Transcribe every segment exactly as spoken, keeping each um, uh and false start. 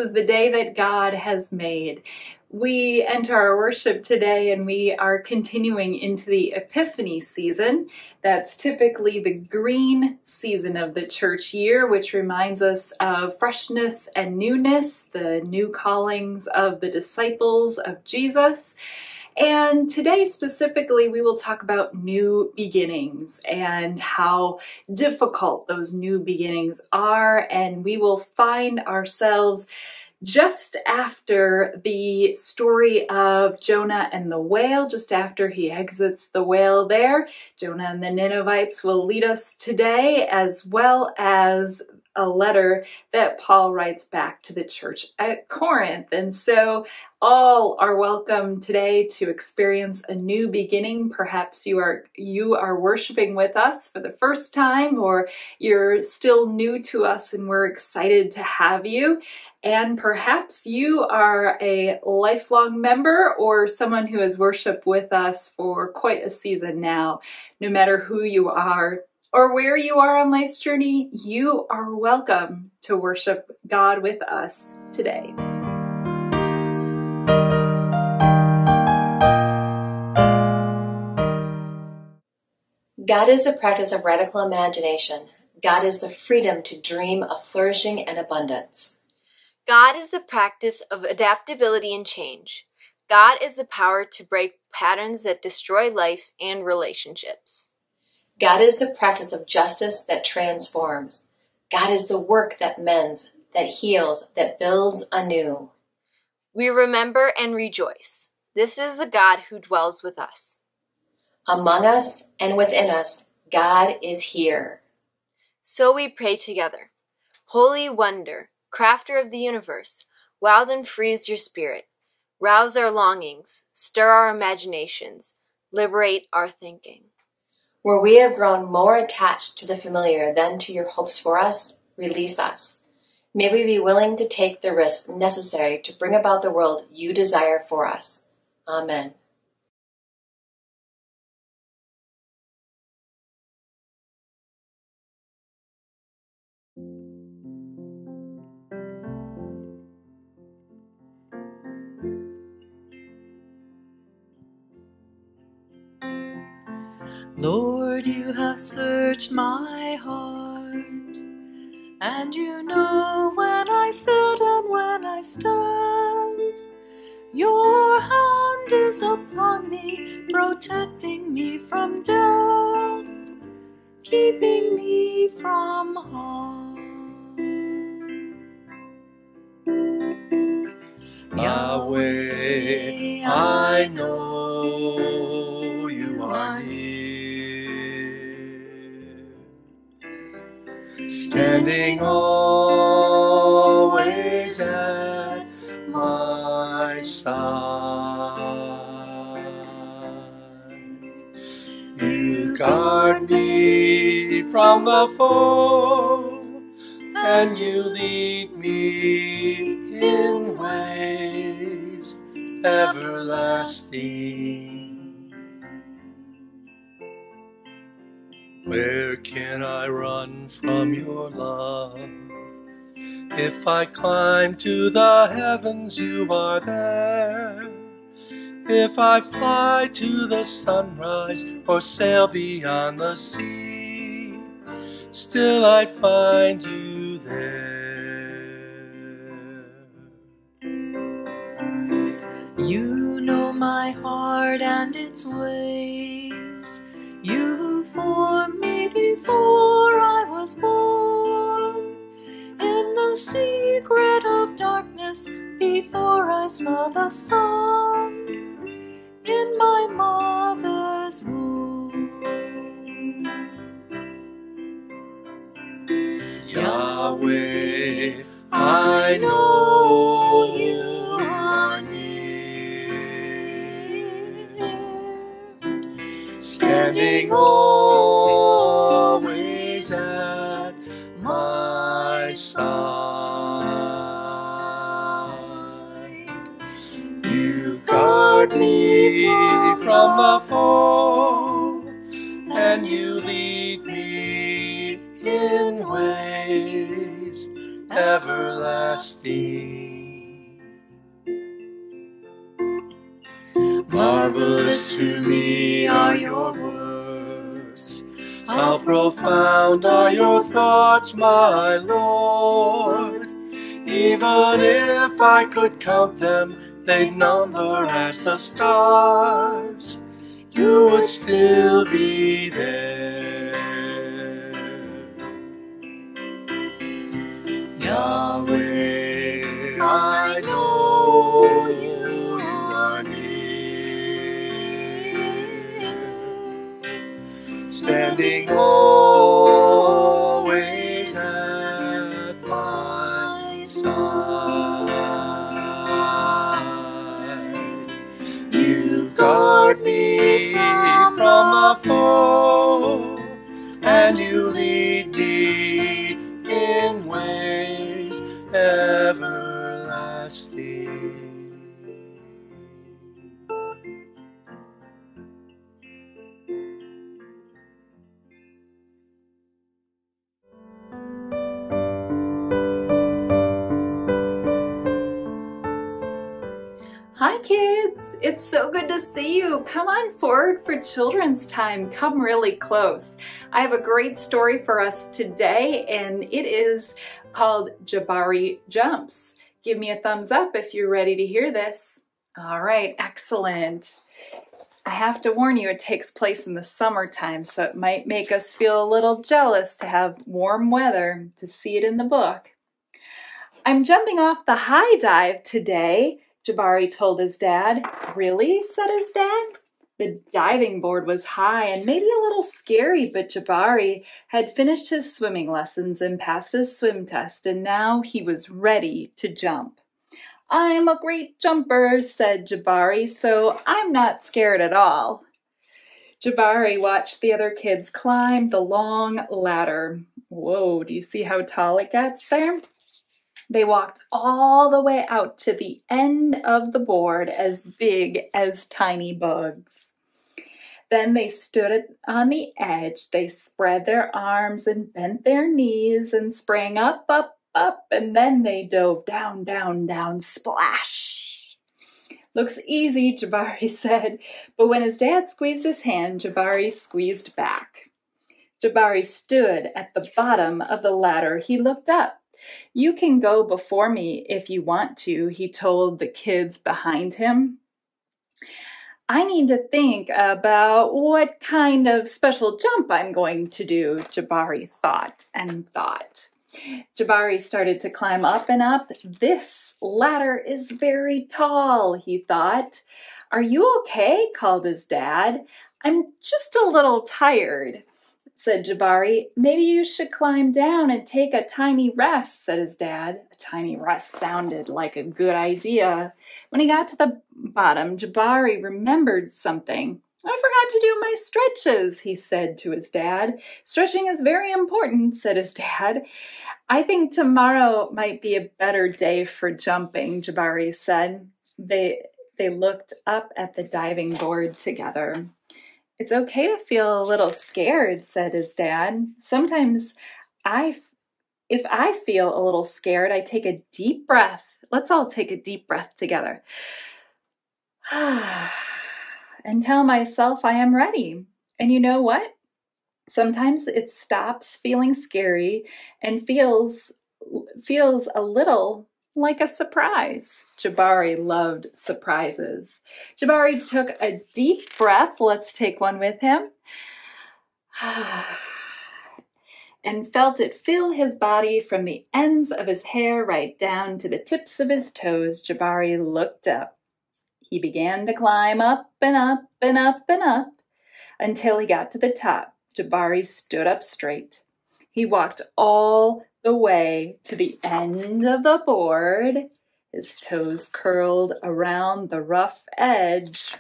is the day that God has made. We enter our worship today and we are continuing into the Epiphany season. That's typically the green season of the church year, which reminds us of freshness and newness, the new callings of the disciples of Jesus. And today specifically, we will talk about new beginnings and how difficult those new beginnings are. And we will find ourselves just after the story of Jonah and the whale, just after he exits the whale there. Jonah and the Ninevites will lead us today, as well as a letter that Paul writes back to the church at Corinth. And so all are welcome today to experience a new beginning. Perhaps you are you are worshiping with us for the first time, or you're still new to us and we're excited to have you. And perhaps you are a lifelong member or someone who has worshiped with us for quite a season now. No matter who you are or where you are on life's journey, you are welcome to worship God with us today. God is the practice of radical imagination. God is the freedom to dream of flourishing and abundance. God is the practice of adaptability and change. God is the power to break patterns that destroy life and relationships. God is the practice of justice that transforms. God is the work that mends, that heals, that builds anew. We remember and rejoice. This is the God who dwells with us. Among us and within us, God is here. So we pray together. Holy wonder, crafter of the universe, wow then freeze your spirit. Rouse our longings, stir our imaginations, liberate our thinking. Where we have grown more attached to the familiar than to your hopes for us, release us. May we be willing to take the risk necessary to bring about the world you desire for us. Amen. Lord, you have searched my heart, and you know when I sit and when I stand. Your hand is upon me, protecting me from death, keeping me from harm. Yahweh, I know you are near, standing always at my side. You guard me from the foe, and you lead me in ways everlasting. Where can I run from your love? If I climb to the heavens, you are there. If I fly to the sunrise or sail beyond the sea, still I'd find you there. You know my heart and its ways. You formed me before I was born. In the secret of darkness, before I saw the sun, in my mother's womb. Yahweh, I know you are near, standing always at my side. You guard me from the foe, and you lead me in ways everlasting. How profound are your thoughts, my Lord. Even if I could count them, they'd number as the stars. You would still be there. Yahweh, I know you are near, standing always at my side. You guard me from the foe, and you lead me in ways everlasting. Hi kids, it's so good to see you. Come on forward for children's time. Come really close. I have a great story for us today, and it is called Jabari Jumps. Give me a thumbs up if you're ready to hear this. All right, excellent. I have to warn you, it takes place in the summertime, so it might make us feel a little jealous to have warm weather to see it in the book. I'm jumping off the high dive today, Jabari told his dad. Really? Said his dad. The diving board was high and maybe a little scary, but Jabari had finished his swimming lessons and passed his swim test, and now he was ready to jump. I'm a great jumper, said Jabari, so I'm not scared at all. Jabari watched the other kids climb the long ladder. Whoa, do you see how tall it gets there? They walked all the way out to the end of the board, as big as tiny bugs. Then they stood on the edge. They spread their arms and bent their knees and sprang up, up, up, and then they dove down, down, down, splash. Looks easy, Jabari said, but when his dad squeezed his hand, Jabari squeezed back. Jabari stood at the bottom of the ladder. He looked up. You can go before me if you want to, he told the kids behind him. I need to think about what kind of special jump I'm going to do, Jabari thought and thought. Jabari started to climb up and up. This ladder is very tall, he thought. Are you okay? Called his dad. I'm just a little tired, said Jabari. Maybe you should climb down and take a tiny rest, said his dad. A tiny rest sounded like a good idea. When he got to the bottom, Jabari remembered something. I forgot to do my stretches, he said to his dad. Stretching is very important, said his dad. I think tomorrow might be a better day for jumping, Jabari said. They, they looked up at the diving board together. It's okay to feel a little scared, said his dad. Sometimes I, if I feel a little scared, I take a deep breath. Let's all take a deep breath together. And tell myself I am ready. And you know what? Sometimes it stops feeling scary and feels, feels a little like a surprise. Jabari loved surprises. Jabari took a deep breath. Let's take one with him. And felt it fill his body from the ends of his hair right down to the tips of his toes. Jabari looked up. He began to climb up and up and up and up until he got to the top. Jabari stood up straight. He walked all the way to the end of the board. His toes curled around the rough edge.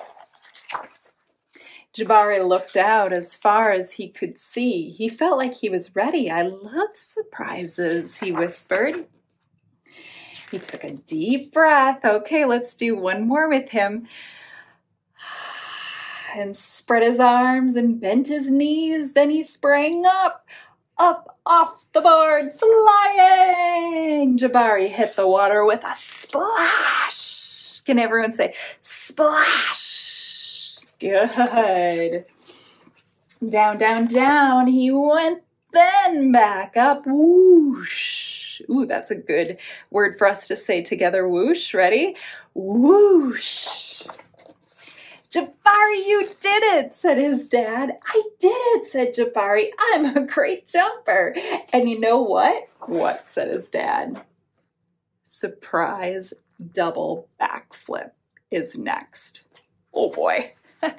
Jabari looked out as far as he could see. He felt like he was ready. I love surprises, he whispered. He took a deep breath. Okay, let's do one more with him. And spread his arms and bent his knees. Then he sprang up, up off the board, flying. Jabari hit the water with a splash. Can everyone say splash? Good. Down, down, down he went, then back up, whoosh. Ooh, that's a good word for us to say together, whoosh. Ready? Whoosh. Jabari, you did it, said his dad. I did it, said Jabari. I'm a great jumper. And you know what? What, said his dad? Surprise double backflip is next. Oh boy.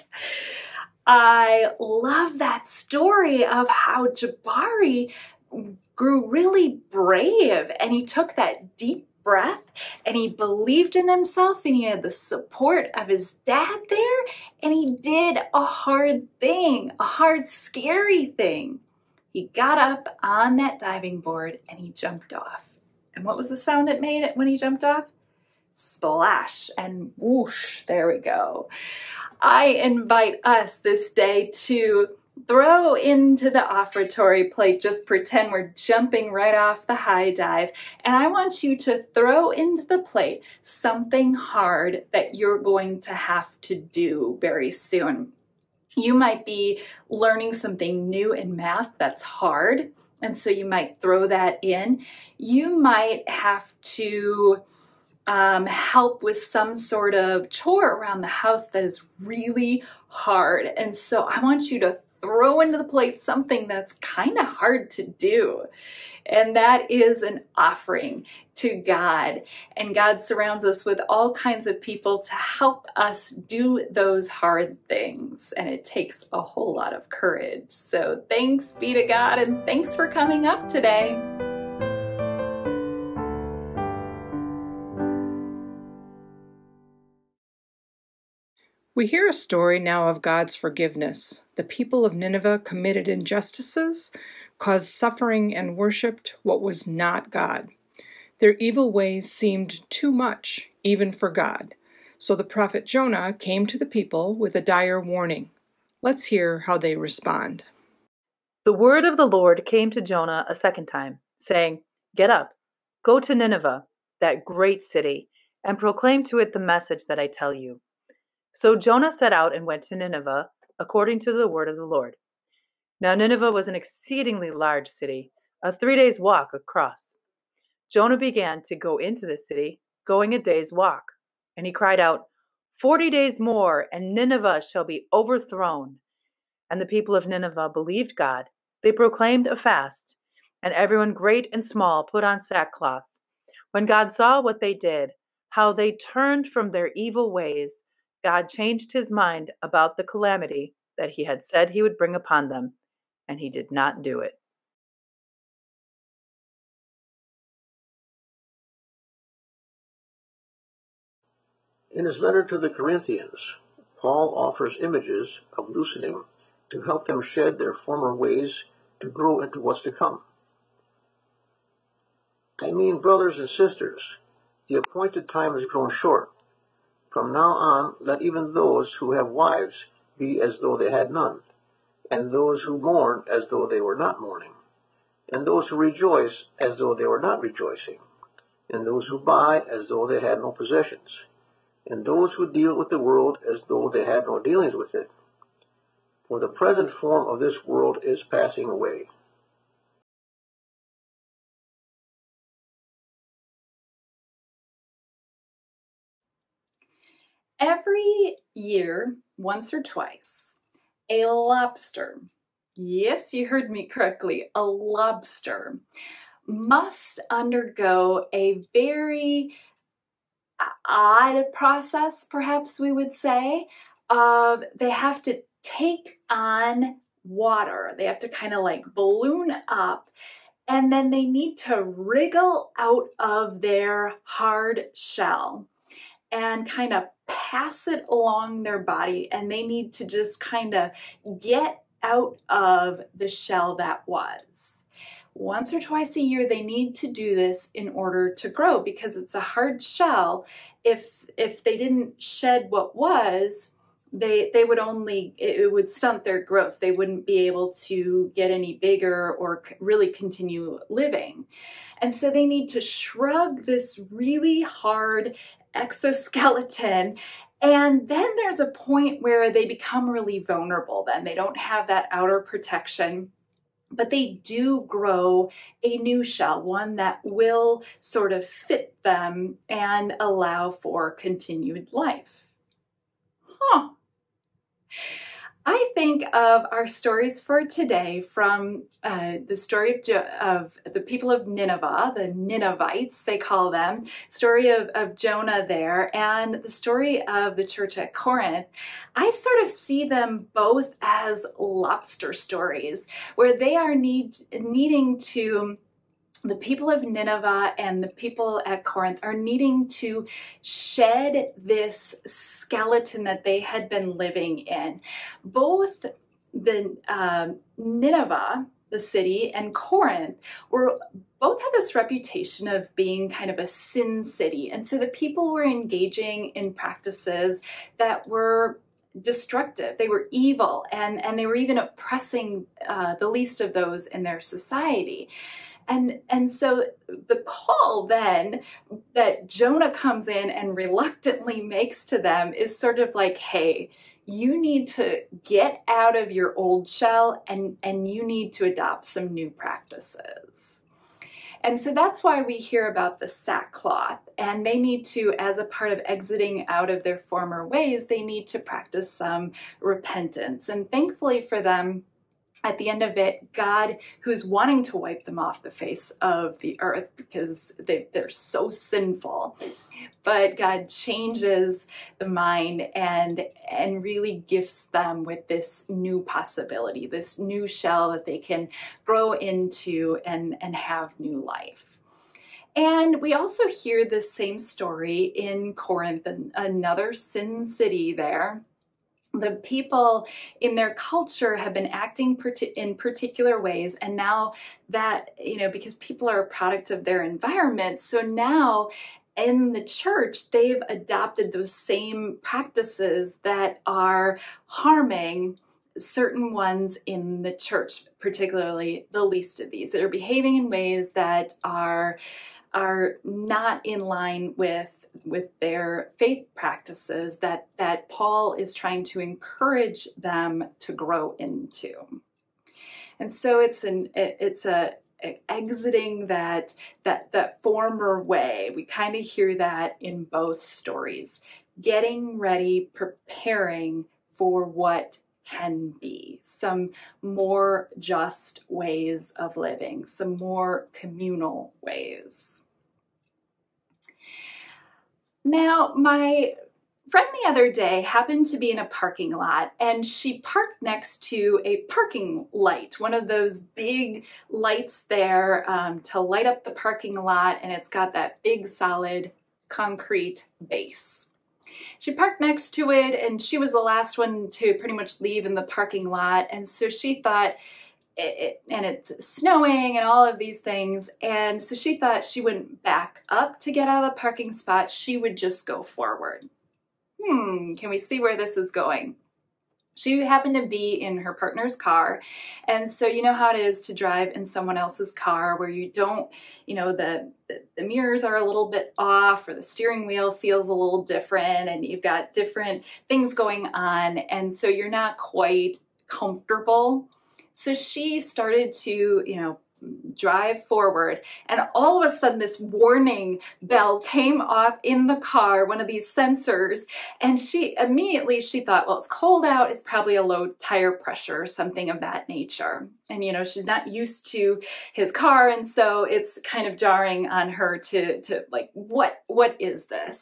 I love that story of how Jabari grew really brave and he took that deep breath and he believed in himself and he had the support of his dad there and he did a hard thing, a hard, scary thing. He got up on that diving board and he jumped off. And what was the sound it made when he jumped off? Splash and whoosh, there we go. I invite us this day to throw into the offertory plate, just pretend we're jumping right off the high dive. And I want you to throw into the plate something hard that you're going to have to do very soon. You might be learning something new in math that's hard, and so you might throw that in. You might have to Um, help with some sort of chore around the house that is really hard. And so I want you to throw into the plate something that's kind of hard to do. And that is an offering to God. And God surrounds us with all kinds of people to help us do those hard things. And it takes a whole lot of courage. So thanks be to God and thanks for coming up today. We hear a story now of God's forgiveness. The people of Nineveh committed injustices, caused suffering, and worshipped what was not God. Their evil ways seemed too much, even for God. So the prophet Jonah came to the people with a dire warning. Let's hear how they respond. The word of the Lord came to Jonah a second time, saying, "Get up, go to Nineveh, that great city, and proclaim to it the message that I tell you." So Jonah set out and went to Nineveh, according to the word of the Lord. Now Nineveh was an exceedingly large city, a three days' walk across. Jonah began to go into the city, going a day's walk. And he cried out, Forty days more, and Nineveh shall be overthrown. And the people of Nineveh believed God. They proclaimed a fast, and everyone great and small put on sackcloth. When God saw what they did, how they turned from their evil ways, God changed his mind about the calamity that he had said he would bring upon them, and he did not do it. In his letter to the Corinthians, Paul offers images of loosening to help them shed their former ways to grow into what's to come. I mean, brothers and sisters, the appointed time has grown short. From now on, let even those who have wives be as though they had none, and those who mourn as though they were not mourning, and those who rejoice as though they were not rejoicing, and those who buy as though they had no possessions, and those who deal with the world as though they had no dealings with it. For the present form of this world is passing away. Every year, once or twice, a lobster, yes, you heard me correctly, a lobster must undergo a very odd process, perhaps we would say, of they have to take on water. They have to kind of like balloon up, and then they need to wriggle out of their hard shell and kind of pass it along their body, and they need to just kind of get out of the shell that was. Once or twice a year, they need to do this in order to grow, because it's a hard shell. If if they didn't shed what was, they they would only, it would stunt their growth. They wouldn't be able to get any bigger or really continue living. And so they need to shrug this really hard exoskeleton And then there's a point where they become really vulnerable. Then they don't have that outer protection, but they do grow a new shell, one that will sort of fit them and allow for continued life. Huh. I think of our stories for today from uh, the story of, jo- of the people of Nineveh, the Ninevites, they call them, story of, of Jonah there, and the story of the church at Corinth. I sort of see them both as lobster stories, where they are need, needing to the people of Nineveh and the people at Corinth are needing to shed this skeleton that they had been living in. Both the um, Nineveh, the city, and Corinth were both had this reputation of being kind of a sin city. And so the people were engaging in practices that were destructive. They were evil, and, and they were even oppressing uh, the least of those in their society. And, and so the call then that Jonah comes in and reluctantly makes to them is sort of like, hey, you need to get out of your old shell and, and you need to adopt some new practices. And so that's why we hear about the sackcloth, and they need to, as a part of exiting out of their former ways, they need to practice some repentance. And thankfully for them, at the end of it, God, who's wanting to wipe them off the face of the earth because they, they're so sinful, but God changes the mind and, and really gifts them with this new possibility, this new shell that they can grow into and, and have new life. And we also hear this same story in Corinth, another sin city there. The people in their culture have been acting in particular ways, and now that, you know, because people are a product of their environment, so now in the church, they've adopted those same practices that are harming certain ones in the church, particularly the least of these, that are behaving in ways that are are not in line with with their faith practices that that Paul is trying to encourage them to grow into. And so it's an it's a, a exiting that that that former way. We kind of hear that in both stories, getting ready, preparing for what can be, some more just ways of living, some more communal ways. Now, my friend the other day happened to be in a parking lot, and she parked next to a parking light, one of those big lights there um, to light up the parking lot, and it's got that big solid concrete base. She parked next to it, and she was the last one to pretty much leave in the parking lot, and so she thought, it, it, and it's snowing and all of these things, and so she thought she wouldn't back up to get out of the parking spot, she would just go forward. Hmm, can we see where this is going? She happened to be in her partner's car, and so you know how it is to drive in someone else's car where you don't, you know, the, the, the mirrors are a little bit off, or the steering wheel feels a little different, and you've got different things going on, and so you're not quite comfortable. So she started to, you know, drive forward, and all of a sudden this warning bell came off in the car, one of these sensors, and she immediately she thought, well, it's cold out, it's probably a low tire pressure or something of that nature. And you know, she's not used to his car, and so it's kind of jarring on her to to like, what what is this?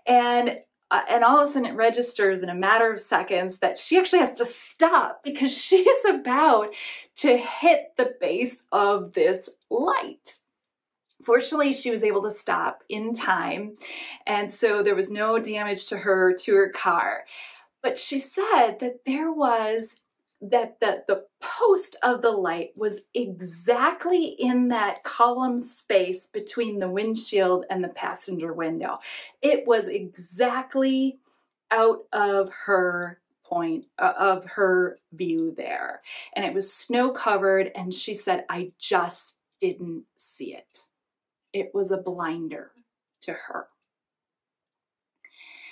And Uh, and all of a sudden it registers in a matter of seconds that she actually has to stop because she's about to hit the base of this light. Fortunately, she was able to stop in time, and so there was no damage to her, to her car. But she said that there was that the, the post of the light was exactly in that column space between the windshield and the passenger window. It was exactly out of her point, uh, of her view there. And it was snow covered, and she said, I just didn't see it. It was a blinder to her.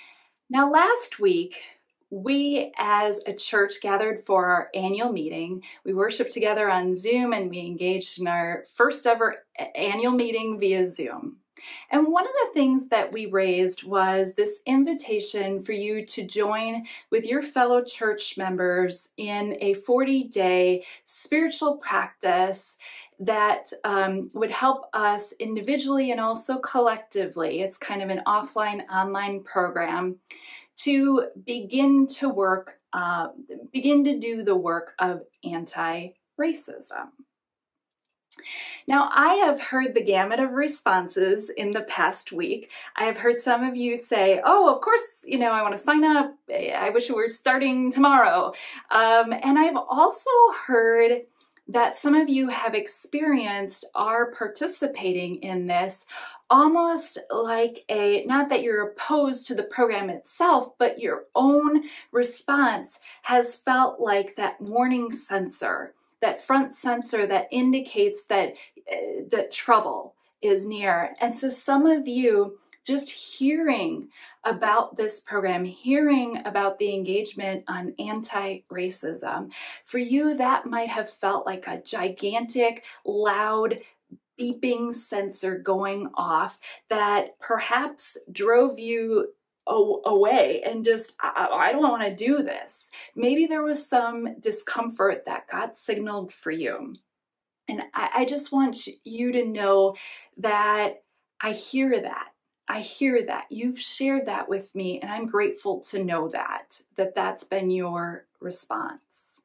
Now, last week, we as a church gathered for our annual meeting. We worshiped together on Zoom and we engaged in our first ever annual meeting via Zoom. And one of the things that we raised was this invitation for you to join with your fellow church members in a forty-day spiritual practice that um, would help us individually and also collectively. It's kind of an offline, online program to begin to work, uh, begin to do the work of anti-racism. Now, I have heard the gamut of responses in the past week. I have heard some of you say, oh, of course, you know, I want to sign up. I wish we were starting tomorrow. Um, and I've also heard that some of you have experienced are participating in this almost like a, not that you're opposed to the program itself, but your own response has felt like that warning sensor, that front sensor that indicates that, uh, that trouble is near. And so some of you just hearing about this program, hearing about the engagement on anti-racism, for you that might have felt like a gigantic, loud, beeping sensor going off that perhaps drove you away and just, I, I don't want to do this. Maybe there was some discomfort that got signaled for you. And I, I just want you to know that I hear that. I hear that. You've shared that with me, and I'm grateful to know that, that that's been your response.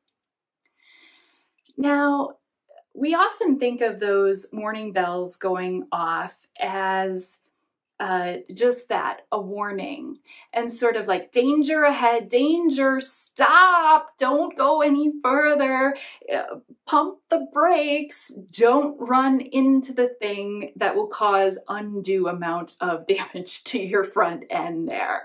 Now, we often think of those warning bells going off as uh, just that, a warning, and sort of like danger ahead, danger, stop, don't go any further, uh, pump the brakes, don't run into the thing that will cause undue amount of damage to your front end there.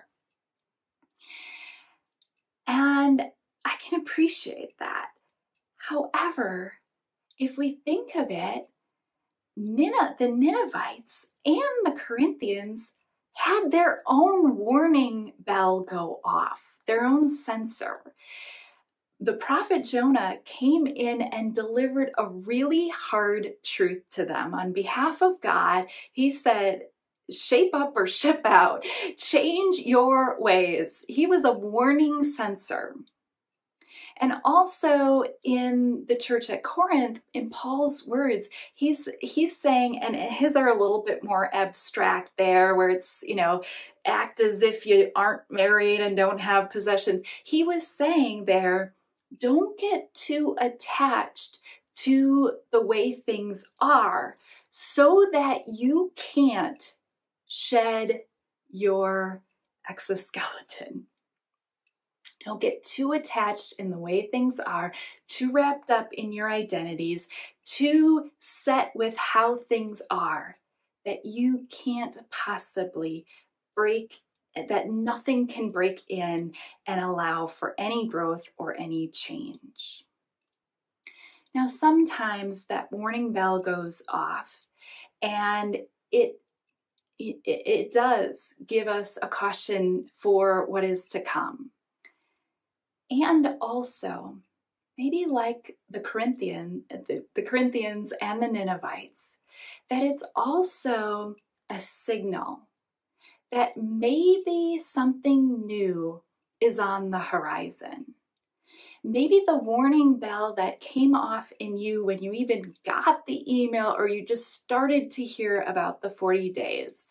And I can appreciate that. However, if we think of it, Nineveh, the Ninevites and the Corinthians had their own warning bell go off, their own sensor. The prophet Jonah came in and delivered a really hard truth to them. On behalf of God, he said, shape up or ship out, change your ways. He was a warning sensor. And also in the church at Corinth, in Paul's words, he's he's saying, and his are a little bit more abstract there, where it's, you know, act as if you aren't married and don't have possessions. He was saying there, don't get too attached to the way things are so that you can't shed your exoskeleton. Don't get too attached in the way things are, too wrapped up in your identities, too set with how things are, that you can't possibly break, that nothing can break in and allow for any growth or any change. Now, sometimes that warning bell goes off and it It, it does give us a caution for what is to come. And also, maybe like the Corinthian, the, the Corinthians and the Ninevites, that it's also a signal that maybe something new is on the horizon. Maybe the warning bell that came off in you when you even got the email or you just started to hear about the forty days.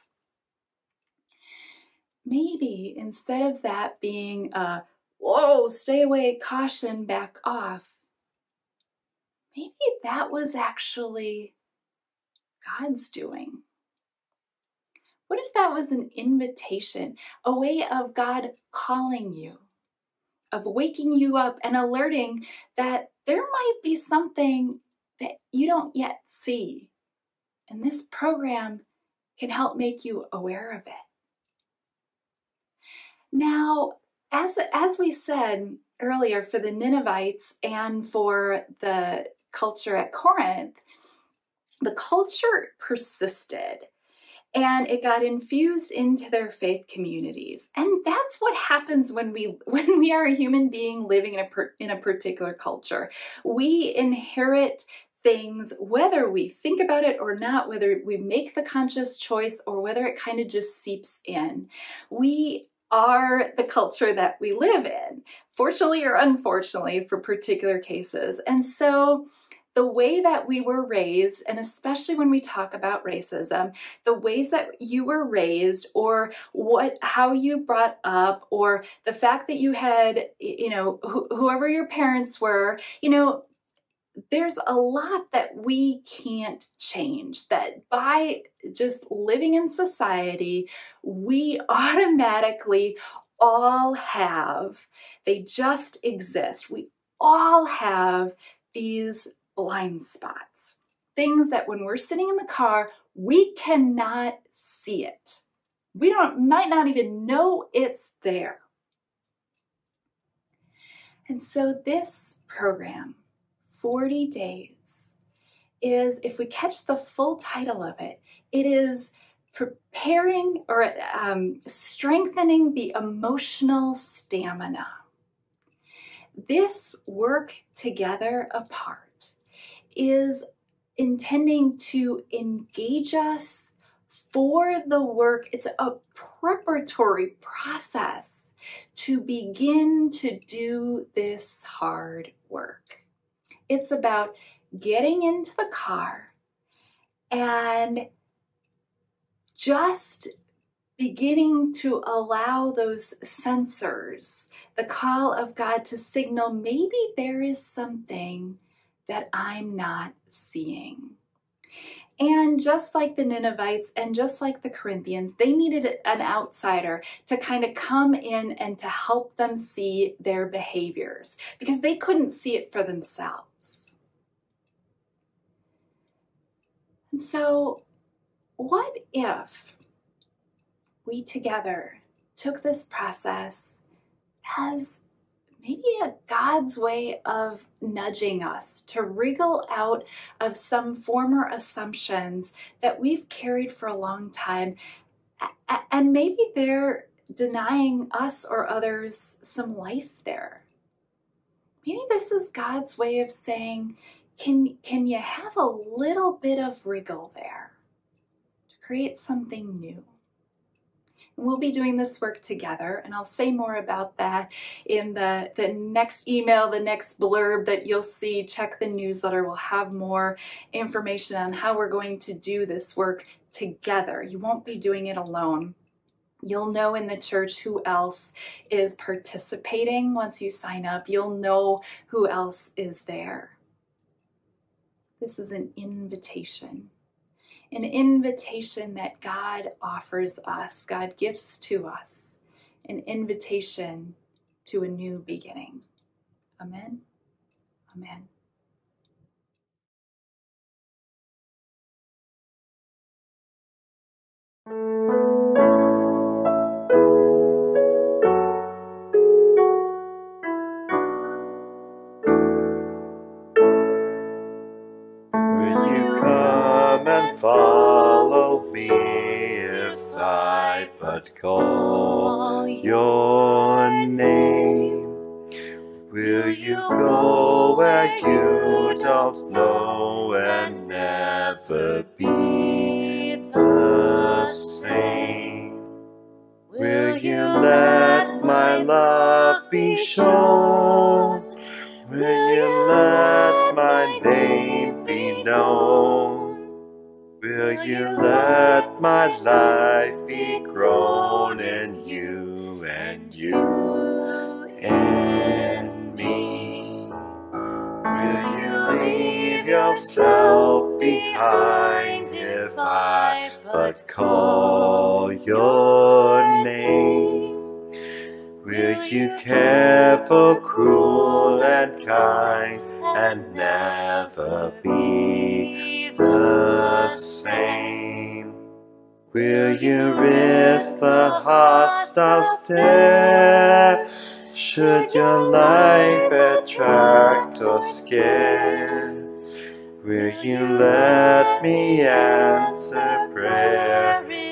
Maybe instead of that being a, whoa, stay away, caution, back off, maybe that was actually God's doing. What if that was an invitation, a way of God calling you, of waking you up and alerting that there might be something that you don't yet see, and this program can help make you aware of it. Now, as, as we said earlier, for the Ninevites and for the culture at Corinth, the culture persisted. and it got infused into their faith communities. And that's what happens when we when we are a human being living in a per, in a particular culture. We inherit things, whether we think about it or not, whether we make the conscious choice or whether it kind of just seeps in. We are the culture that we live in, fortunately or unfortunately for particular cases. And so the way that we were raised, and especially when we talk about racism, the ways that you were raised, or what, how you brought up, or the fact that you had, you know, wh- whoever your parents were, you know, there's a lot that we can't change, that by just living in society, we automatically all have, they just exist. We all have these blind spots, things that when we're sitting in the car, we cannot see it. We don't, might not even know it's there. And so this program, forty days, is, if we catch the full title of it, it is preparing or um, strengthening the emotional stamina. This work together apart is intending to engage us for the work. It's a preparatory process to begin to do this hard work. It's about getting into the car and just beginning to allow those sensors, the call of God, to signal maybe there is something that I'm not seeing. And just like the Ninevites and just like the Corinthians, they needed an outsider to kind of come in and to help them see their behaviors because they couldn't see it for themselves. And so, what if we together took this process as maybe a God's way of nudging us to wriggle out of some former assumptions that we've carried for a long time, and maybe they're denying us or others some life there. Maybe this is God's way of saying, can, can you have a little bit of wriggle there to create something new? And we'll be doing this work together, and I'll say more about that in the, the next email, the next blurb that you'll see. Check the newsletter. We'll have more information on how we're going to do this work together. You won't be doing it alone. You'll know in the church who else is participating once you sign up. You'll know who else is there. This is an invitation. An invitation that God offers us, God gives to us, an invitation to a new beginning. Amen. Amen. Will you come and follow me if I but call your name? Will you go where you don't know and never be the same? Will you let my love be shown? Will you let my name be known? Will you let my life be grown in you and you and me? Will you leave yourself behind if I but call your name? Will you care for cruel and kind and never be the same? Will you risk the hostile stare? Should your life attract or scare? Will you let me answer prayer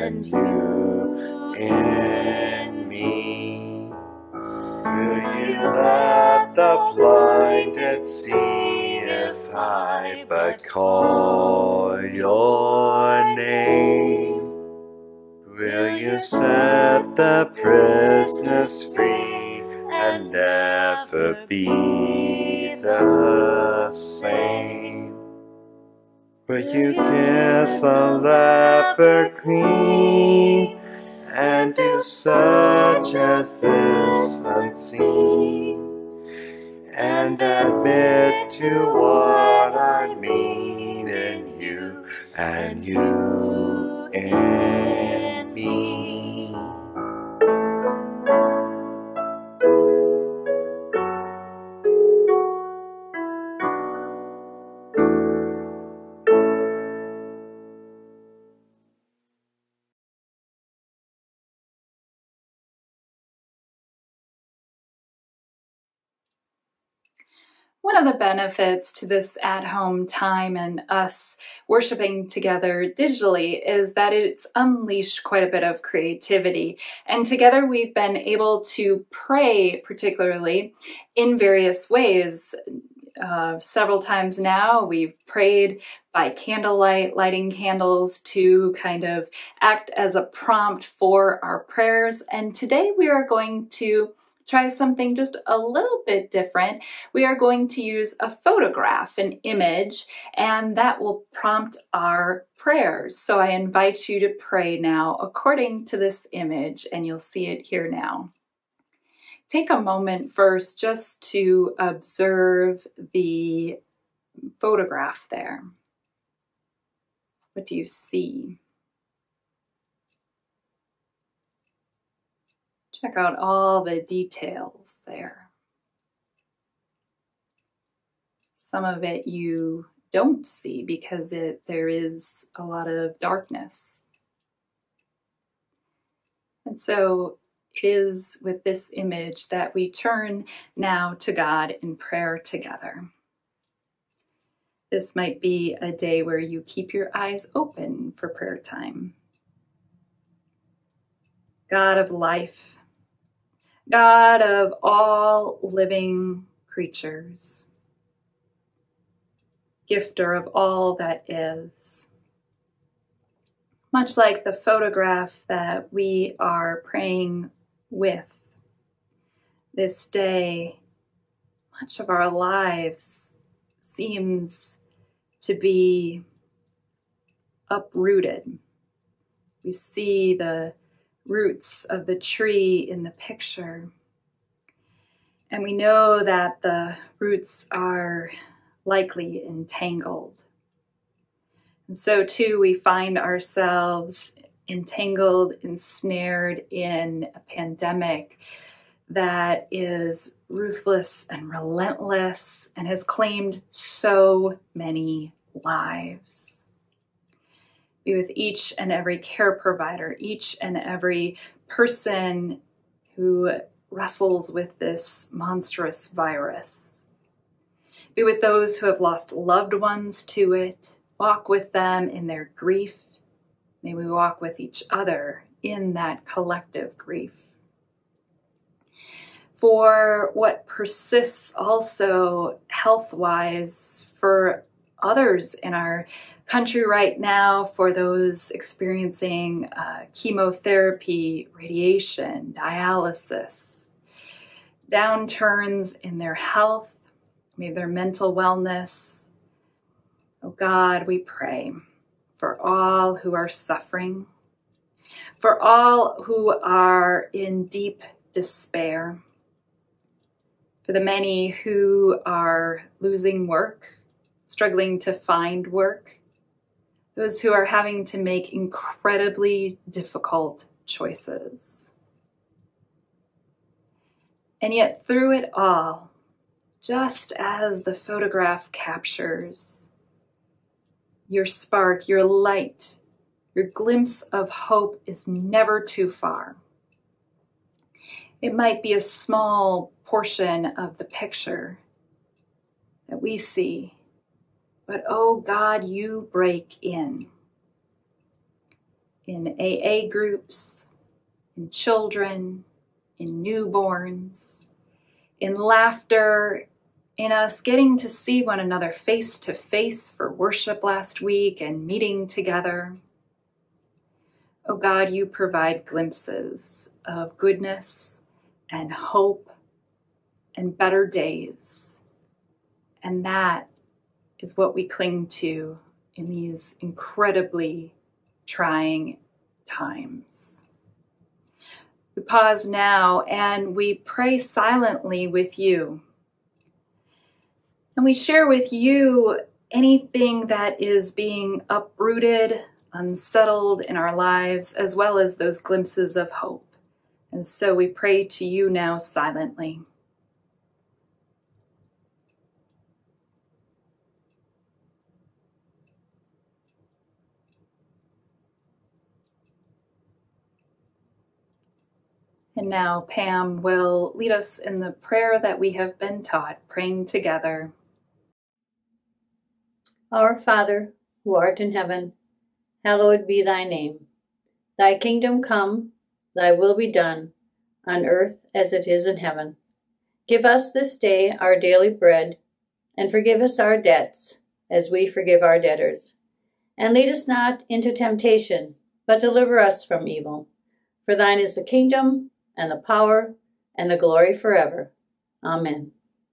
and you in me. Will you let the blinded see if I but call your name? Will you set the prisoners free and never be the same? Will you kiss the leper clean and do such as this unseen, and admit to what I mean in you and you in me? One of the benefits to this at-home time and us worshiping together digitally is that it's unleashed quite a bit of creativity. And together we've been able to pray particularly in various ways. Uh, several times now we've prayed by candlelight, lighting candles to kind of act as a prompt for our prayers. And today we are going to try something just a little bit different. We are going to use a photograph, an image, and that will prompt our prayers. So I invite you to pray now according to this image, and you'll see it here now. Take a moment first just to observe the photograph there. What do you see? Check out all the details there. Some of it you don't see because it there is a lot of darkness. And so it is with this image that we turn now to God in prayer together. This might be a day where you keep your eyes open for prayer time. God of life, God of all living creatures, gifter of all that is. Much like the photograph that we are praying with this day, much of our lives seems to be uprooted. We see the roots of the tree in the picture, and we know that the roots are likely entangled. And so too, we find ourselves entangled, ensnared in a pandemic that is ruthless and relentless and has claimed so many lives. Be with each and every care provider, each and every person who wrestles with this monstrous virus. Be with those who have lost loved ones to it. Walk with them in their grief. May we walk with each other in that collective grief. For what persists also health-wise for others in our country right now, for those experiencing uh, chemotherapy, radiation, dialysis, downturns in their health, maybe their mental wellness. Oh God, we pray for all who are suffering, for all who are in deep despair, for the many who are losing work, struggling to find work, those who are having to make incredibly difficult choices. And yet through it all, just as the photograph captures, your spark, your light, your glimpse of hope is never too far. It might be a small portion of the picture that we see, but oh God, you break in. in A A groups, in children, in newborns, in laughter, in us getting to see one another face to face for worship last week and meeting together. Oh God, you provide glimpses of goodness and hope and better days. And that is what we cling to in these incredibly trying times. We pause now and we pray silently with you. And we share with you anything that is being uprooted, unsettled in our lives, as well as those glimpses of hope. And so we pray to you now silently. And now Pam will lead us in the prayer that we have been taught, praying together. Our Father, who art in heaven, hallowed be thy name. Thy kingdom come, thy will be done, on earth as it is in heaven. Give us this day our daily bread, and forgive us our debts, as we forgive our debtors. And lead us not into temptation, but deliver us from evil. For thine is the kingdom, and the power, and the glory forever. Amen.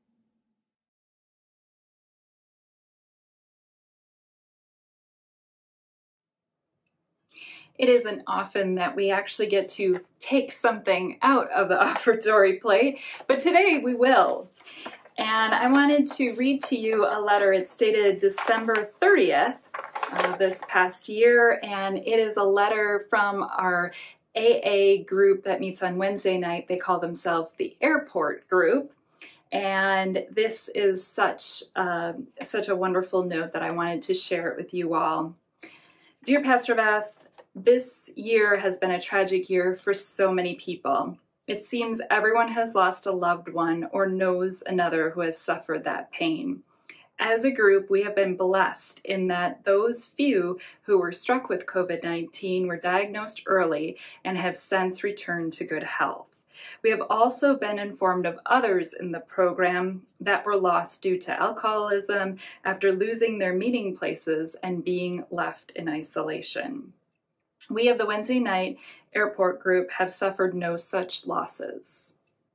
It isn't often that we actually get to take something out of the offertory plate, but today we will. And I wanted to read to you a letter. It's dated December thirtieth uh, this past year, and it is a letter from our A A group that meets on Wednesday night. They call themselves the Airport Group. And this is such, uh, such a wonderful note that I wanted to share it with you all. Dear Pastor Beth, this year has been a tragic year for so many people. It seems everyone has lost a loved one or knows another who has suffered that pain. As a group, we have been blessed in that those few who were struck with COVID nineteen were diagnosed early and have since returned to good health. We have also been informed of others in the program that were lost due to alcoholism after losing their meeting places and being left in isolation. We of the Wednesday night Airport Group have suffered no such losses.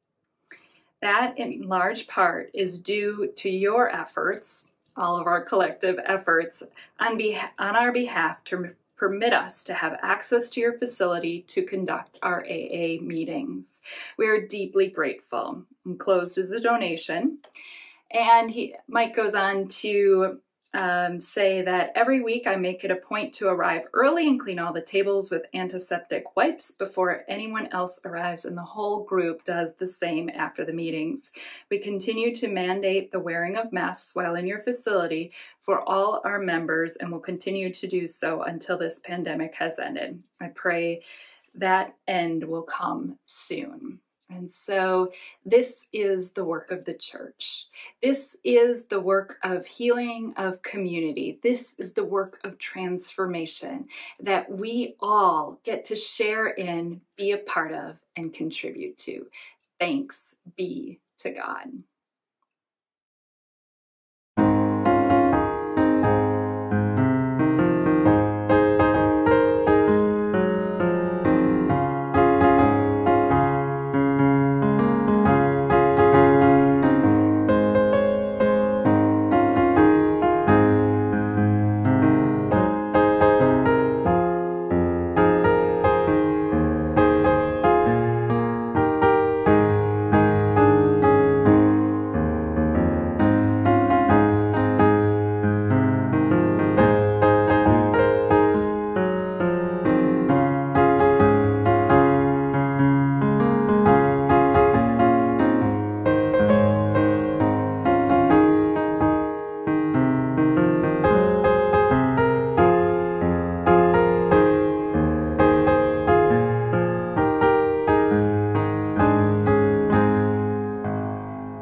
That, in large part, is due to your efforts, all of our collective efforts, on, beha- on our behalf to permit us to have access to your facility to conduct our A A meetings. We are deeply grateful. Enclosed is a donation. And he, Mike goes on to um, say that every week I make it a point to arrive early and clean all the tables with antiseptic wipes before anyone else arrives, and the whole group does the same after the meetings. We continue to mandate the wearing of masks while in your facility for all our members, and will continue to do so until this pandemic has ended. I pray that end will come soon. And so this is the work of the church. This is the work of healing, of community. This is the work of transformation that we all get to share in, be a part of, and contribute to. Thanks be to God.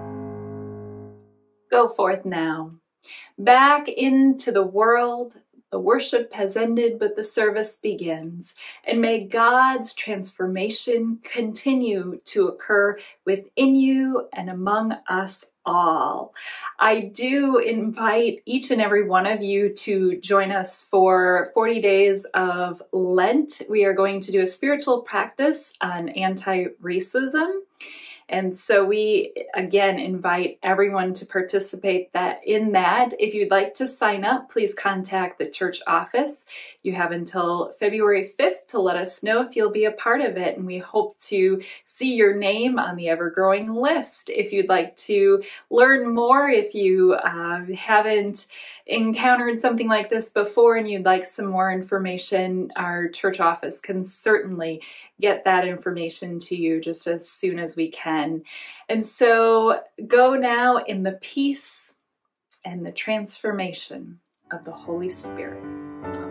Go forth now, back into the world, The worship has ended, but the service begins. And may God's transformation continue to occur within you and among us all. I do invite each and every one of you to join us for forty days of Lent. We are going to do a spiritual practice on anti-racism. And so we, again, invite everyone to participate that in that. If you'd like to sign up, please contact the church office. You have until February fifth to let us know if you'll be a part of it. And we hope to see your name on the ever-growing list. If you'd like to learn more, if you uh, haven't encountered something like this before and you'd like some more information, our church office can certainly get that information to you just as soon as we can. And so go now in the peace and the transformation of the Holy Spirit.